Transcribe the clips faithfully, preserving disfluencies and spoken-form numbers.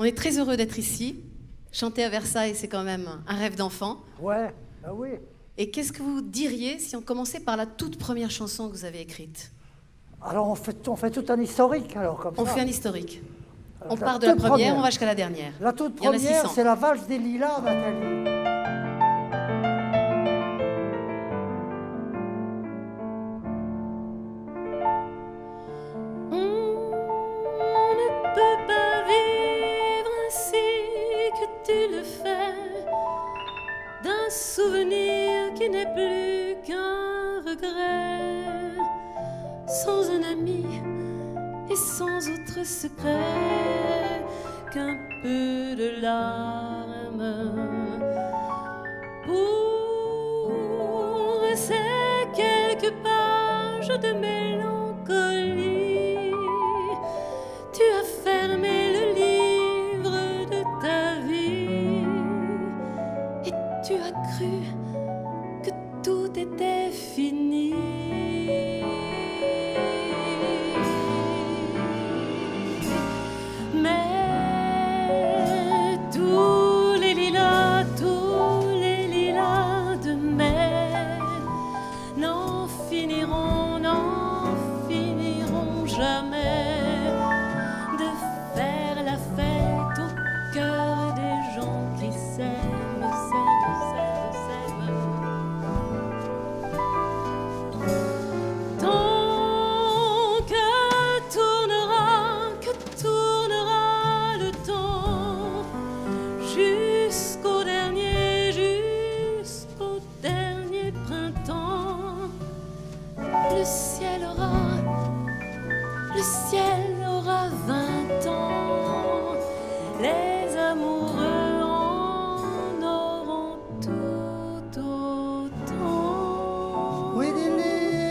est très heureux d'être ici. Chanter à Versailles, c'est quand même un rêve d'enfant. Ouais, ah oui. Et qu'est-ce que vous diriez si on commençait par la toute première chanson que vous avez écrite? Alors on fait, on fait tout un historique, alors, comme On ça. fait un historique. Alors, On la part de la toute première, première. on va jusqu'à la dernière. La toute Il y en a première, six cents. c'est la valse des lilas, Nathalie. On ne peut pas vivre ainsi que tu le fais, d'un souvenir qui n'est plus qu'un regret, sans un ami et sans autre secret qu'un peu de larmes pour ces quelques pages de mélancolie. Tu as fermé le livre de ta vie et tu as cru que tout était fini. Mais tous les lilas, tous les lilas de mai n'en finiront, n'en finiront jamais de faire la fête au cœur des gens qui s'aiment, s'aiment, s'aiment, s'aiment. Tant que tournera, que tournera le temps, jusqu'au dernier, jusqu'au dernier printemps, le ciel aura, le ciel aura vingt ans, les amoureux en auront tout autant. Oui, Lily.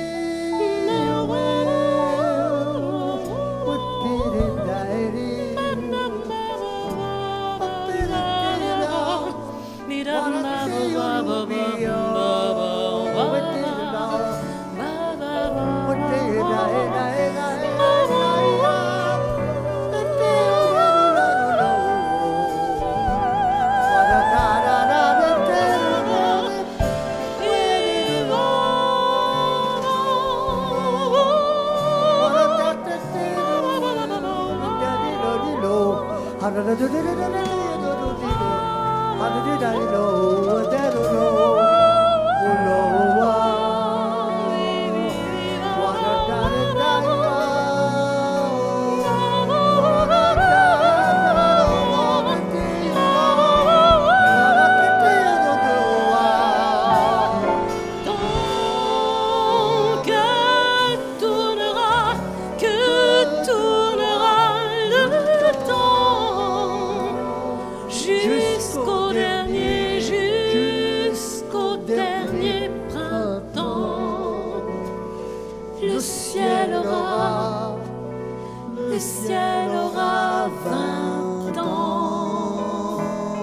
Tant que tournera, que tournera le temps, jusqu'au dernier, jusqu'au dernier printemps, le ciel aura, le ciel aura vingt ans,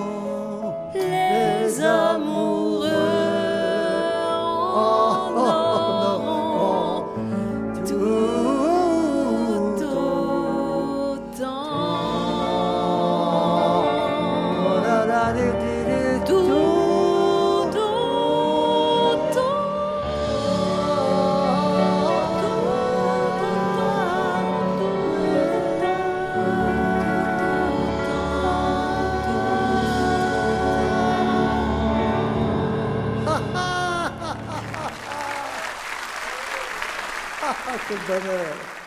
les amoureux en auront tout autant. Tout Quel bonheur.